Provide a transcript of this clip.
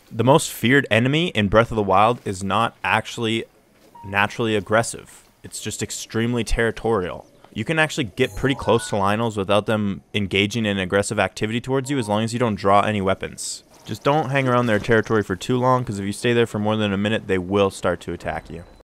The most feared enemy in Breath of the Wild is not actually naturally aggressive. It's just extremely territorial. You can actually get pretty close to Lynels without them engaging in aggressive activity towards you as long as you don't draw any weapons. Just don't hang around their territory for too long, because if you stay there for more than a minute, they will start to attack you.